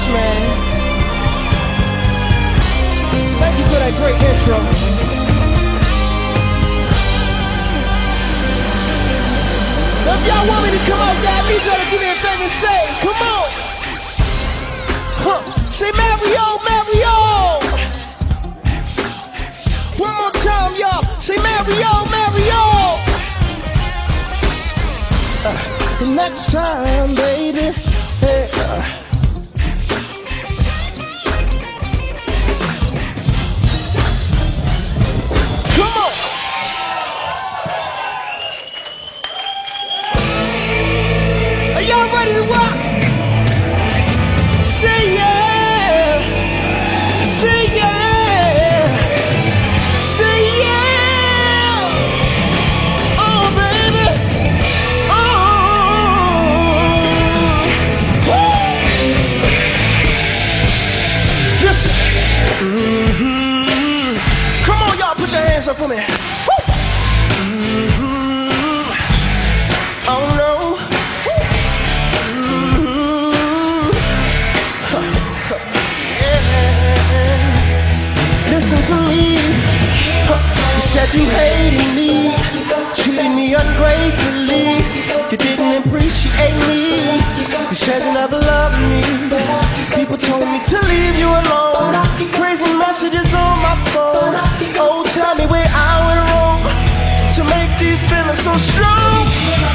much, man. Thank you for that great intro. Now, if y'all want me to come out there, I need y'all to give me a thing to say. Come on. Huh. Say Mario, Mario. One more time, y'all. Say Mario, Mario. The next time, baby. Hey, come on. Are y'all ready to rock? Say yeah. Say yeah. Say yeah. Oh, baby. Oh. Woo. Listen. Come on, y'all, put your hands up for me. Woo. Oh, no. Listen to me. You said you hated me, treated me ungratefully. You didn't appreciate me. You said you never loved me. People told me to leave you alone. Crazy messages on my phone. Oh, tell me where I went wrong to make these feelings so strong.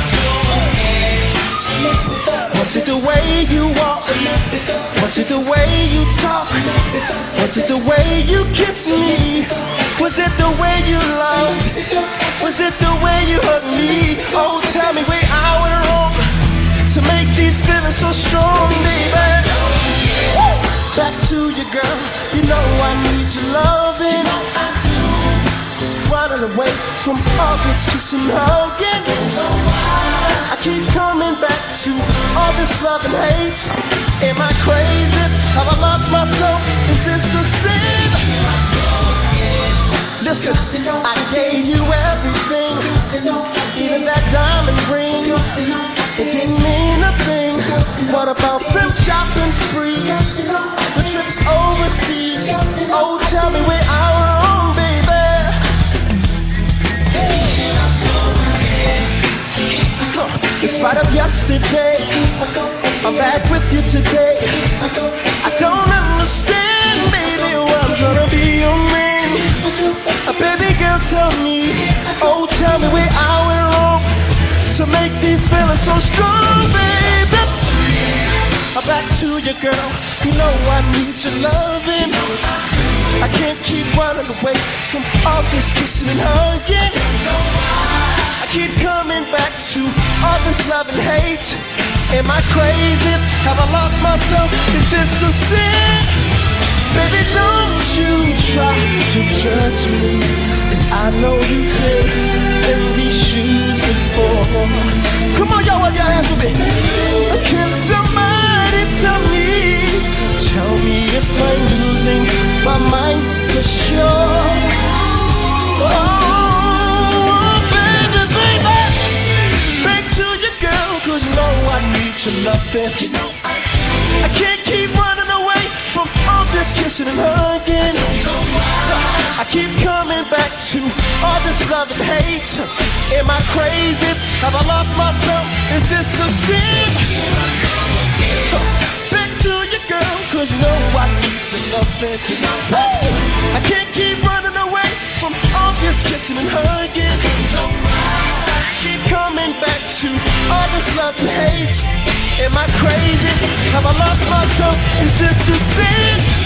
Was it the way you walk? Was it the way you talk? Was it the way you kissed me? Was it the way you loved? Was it the way you hugged me? Oh, tell me where I went wrong to make these feelings so strong, baby. Back to you, girl. You know I need your loving. Running away from all this kissing and hugging. I keep coming back to all this love and hate. Am I crazy? Have I lost myself? Is this a sin? Listen, I gave you everything, even that diamond ring. It didn't mean a thing. What about them shopping sprees? The trips overseas? Oh, tell me where I went wrong, baby. In spite of yesterday, I'm back with you today. I don't understand, baby, why I'm trying to be your man. Baby girl, tell me, oh, tell me where I went wrong to make these feelings so strong, baby. I'm back to you, girl. You know I need your loving. I can't keep running away from all this kissing and hugging. I keep coming back to all this love and hate. Am I crazy? Have I lost myself? Is this a sin? Baby, don't you try to judge me, 'cause I know you've been in these shoes before. Come on, y'all, wave your hands with me. Can somebody tell me if I'm losing my mind for sure? Oh, baby, baby, back to you, girl, 'cause you know I need your loving. I can't keep running away from all this kissing and hugging. I keep coming back to all this love and hate. Am I crazy? Have I lost myself? Is this a sin? Back to you, girl, 'cause you know I need your loving. I can't keep running away from all this kissing and hugging. I keep coming back to all this love and hate. Am I crazy? Have I lost myself? Is this a sin?